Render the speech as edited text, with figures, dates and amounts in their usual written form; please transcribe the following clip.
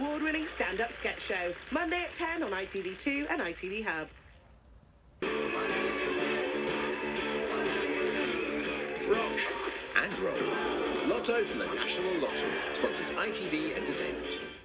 award-winning stand-up sketch show. Monday at 10 on ITV2 and ITV Hub. Rock and roll. Lotto from the National Lottery sponsors ITV Entertainment.